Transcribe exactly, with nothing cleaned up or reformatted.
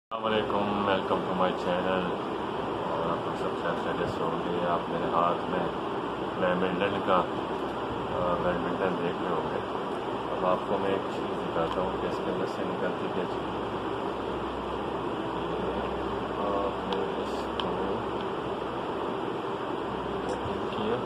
वालेकुम, welcome to my channel. और आप लोग सब खैरियत से होंगे। आप मेरे हाथ में बैडमिंटन का बैडमिंटन देख रहे होंगे। अब आपको मैं एक चीज़ दिखाता हूँ कि इसके अंदर से निकलती क्या चीज़। आपने इसको ओपन किया,